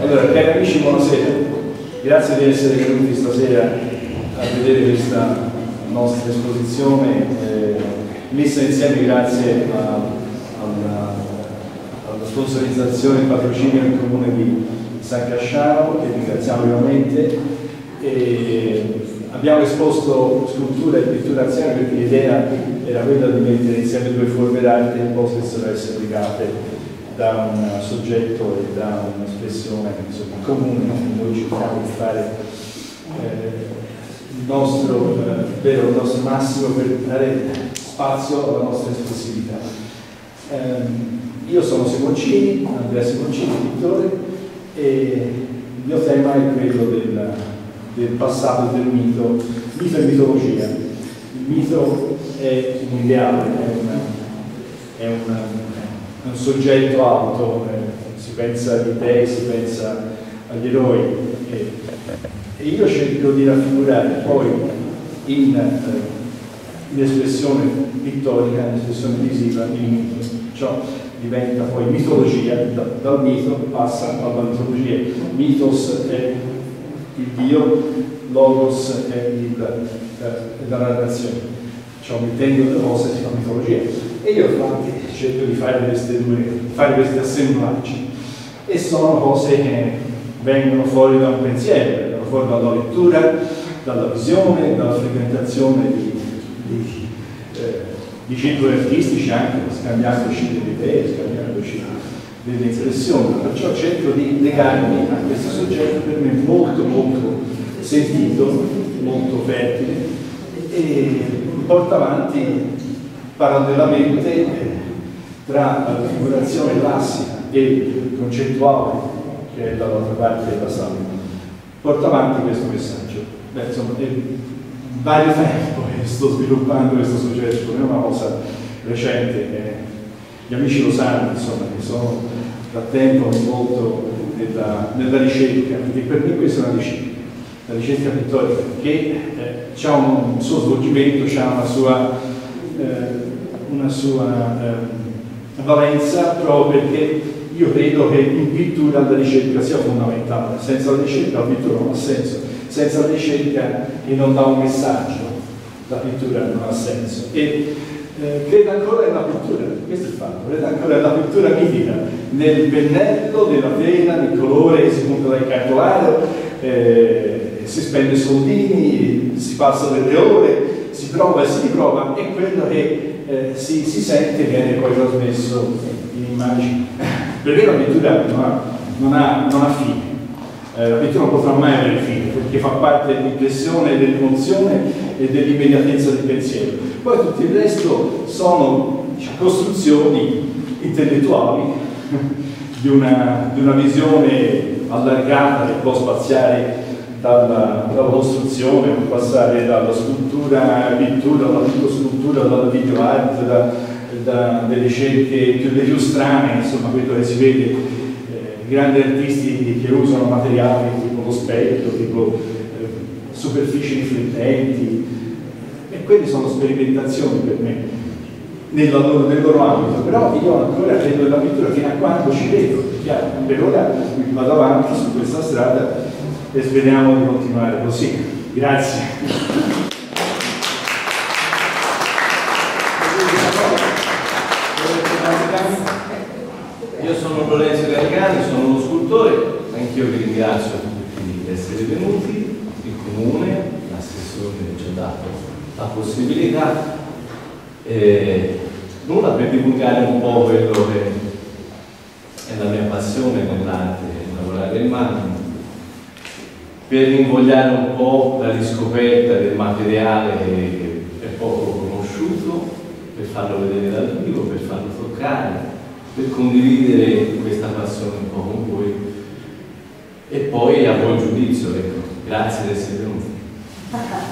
Allora, cari amici, buonasera. Grazie di essere venuti stasera a vedere questa nostra esposizione messa insieme grazie alla sponsorizzazione e patrocinio del Comune di San Casciano, che ringraziamo vivamente. Abbiamo esposto scultura e pittura anziana perché l'idea era quella di mettere insieme due forme d'arte che possano essere applicate da un soggetto e da un'espressione comune. Noi cerchiamo di fare il nostro massimo per dare spazio alla nostra espressività. Io sono Simoncini, Andrea Simoncini, pittore, e il mio tema è quello del passato del mito e mitologia. Il mito è un ideale, è un soggetto alto, si pensa agli dei, si pensa agli eroi, e io cerco di raffigurare poi in espressione pittorica, in espressione visiva, il mito. Ciò diventa poi mitologia, dal mito passa alla mitologia. Mythos è il Dio, logos è la narrazione. Ciò mettendo le cose si fa mitologia. E io infatti cerco di fare questi assemblaggi, e sono cose che vengono fuori da un pensiero, vengono fuori dalla lettura, dalla visione, dalla frequentazione di circoli artistici, anche scambiandoci delle idee, scambiandoci delle espressioni. Perciò cerco di legarmi a questo soggetto per me molto molto sentito, molto fertile, e porta avanti parallelamente tra la figurazione classica e concettuale, che è dall'altra parte della sala, porta avanti questo messaggio. Insomma, è vario tempo che sto sviluppando questo soggetto, non è una cosa recente, gli amici lo sanno, insomma, che sono da tempo molto nella ricerca, perché per me questa è una ricerca. La ricerca pittorica che ha un suo svolgimento, ha una sua valenza, proprio perché io credo che in pittura la ricerca sia fondamentale. Senza la ricerca la pittura non ha senso, senza la ricerca che non dà un messaggio la pittura non ha senso. E credo ancora nella pittura, questo è il fatto, credo ancora nella pittura mitica, nel pennello, nella tela, nel colore che si punta dal cartolaro, si spende soldini, si passa delle ore, si prova e si riprova, e quello che si sente viene poi trasmesso in immagini. Perché la pittura non ha fine, la pittura non potrà mai avere fine, perché fa parte dell'impressione, dell'emozione e dell'immediatezza del pensiero. Poi tutto il resto sono costruzioni intellettuali di una visione allargata che può spaziare dalla costruzione, può passare dalla scultura alla pittura, dalla pictoscultura, dalla video art, dalle ricerche più strane, insomma, quello che si vede, grandi artisti che usano materiali tipo lo specchio, tipo superfici riflettenti, e quelle sono sperimentazioni per me nel loro ambito. Però io ancora credo nella pittura fino a quando ci vedo, chiaro. Per ora vado avanti su questa strada e speriamo di continuare così. Grazie. Io sono Lorenzo Gargani, sono uno scultore, anch'io vi ringrazio tutti di essere venuti, il Comune, l'assessore ci ha dato la possibilità, nulla per divulgare un po' quello che è la mia passione nell'arte, lavorare in mano, per invogliare un po' la riscoperta del materiale che è poco conosciuto, per farlo vedere dal vivo, per farlo toccare, per condividere questa passione un po' con voi, e poi a buon giudizio, ecco. Grazie di essere venuti.